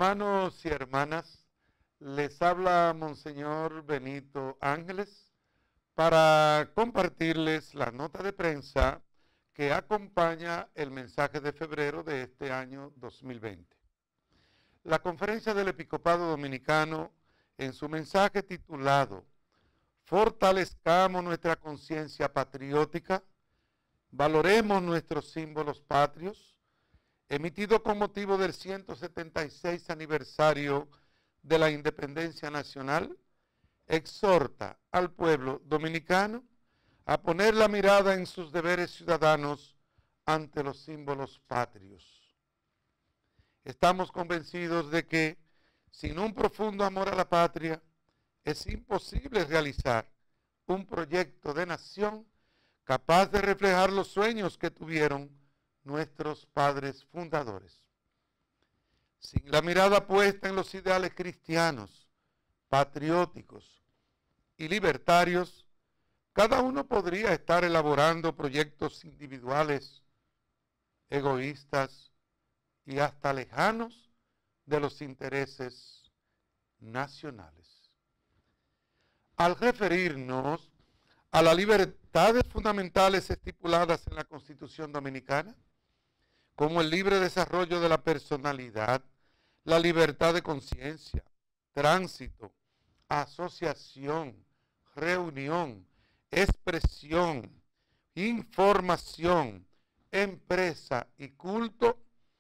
Hermanos y hermanas, les habla Monseñor Benito Ángeles para compartirles la nota de prensa que acompaña el mensaje de febrero de este año 2020. La Conferencia del Episcopado Dominicano, en su mensaje titulado "Fortalezcamos nuestra conciencia patriótica, valoremos nuestros símbolos patrios", emitido con motivo del 176 aniversario de la independencia nacional, exhorta al pueblo dominicano a poner la mirada en sus deberes ciudadanos ante los símbolos patrios. Estamos convencidos de que, sin un profundo amor a la patria, es imposible realizar un proyecto de nación capaz de reflejar los sueños que tuvieron nuestros padres fundadores. Sin la mirada puesta en los ideales cristianos, patrióticos y libertarios, cada uno podría estar elaborando proyectos individuales, egoístas y hasta lejanos de los intereses nacionales. Al referirnos a las libertades fundamentales estipuladas en la Constitución Dominicana, como el libre desarrollo de la personalidad, la libertad de conciencia, tránsito, asociación, reunión, expresión, información, empresa y culto,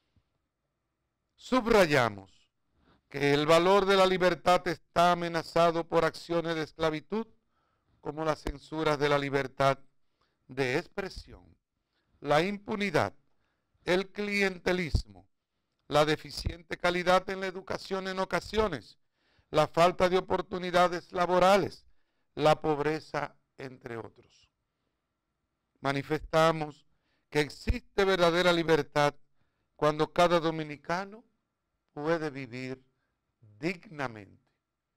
subrayamos que el valor de la libertad está amenazado por acciones de esclavitud, como las censuras de la libertad de expresión, la impunidad, el clientelismo, la deficiente calidad en la educación en ocasiones, la falta de oportunidades laborales, la pobreza, entre otros. Manifestamos que existe verdadera libertad cuando cada dominicano puede vivir dignamente.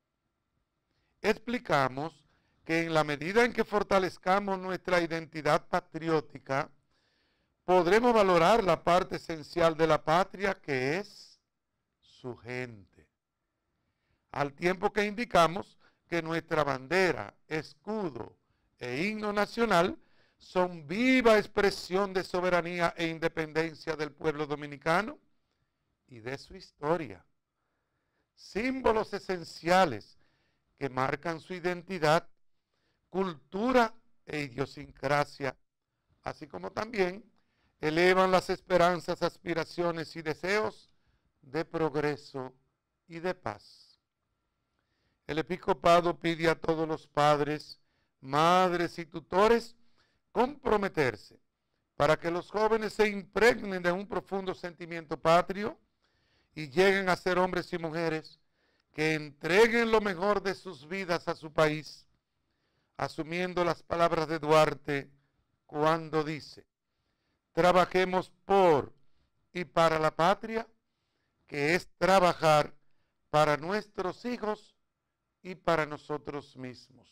Explicamos que en la medida en que fortalezcamos nuestra identidad patriótica, podremos valorar la parte esencial de la patria, que es su gente. Al tiempo que indicamos que nuestra bandera, escudo e himno nacional son viva expresión de soberanía e independencia del pueblo dominicano y de su historia. Símbolos esenciales que marcan su identidad, cultura e idiosincrasia, así como también elevan las esperanzas, aspiraciones y deseos de progreso y de paz. El episcopado pide a todos los padres, madres y tutores comprometerse para que los jóvenes se impregnen de un profundo sentimiento patrio y lleguen a ser hombres y mujeres que entreguen lo mejor de sus vidas a su país, asumiendo las palabras de Duarte cuando dice: trabajemos por y para la patria, que es trabajar para nuestros hijos y para nosotros mismos.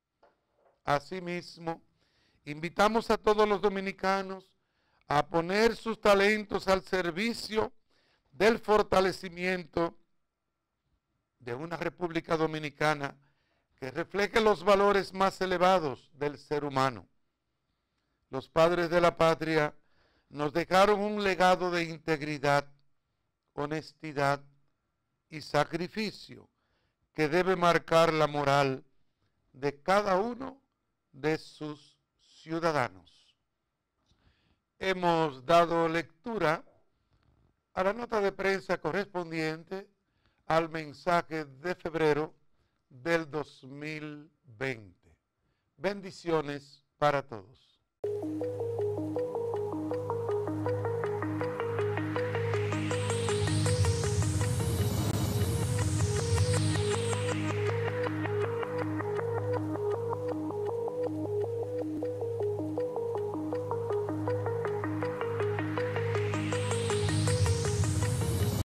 Asimismo, invitamos a todos los dominicanos a poner sus talentos al servicio del fortalecimiento de una República Dominicana que refleje los valores más elevados del ser humano. Los padres de la patria nos dejaron un legado de integridad, honestidad y sacrificio que debe marcar la moral de cada uno de sus ciudadanos. Hemos dado lectura a la nota de prensa correspondiente al mensaje de febrero del 2020. Bendiciones para todos.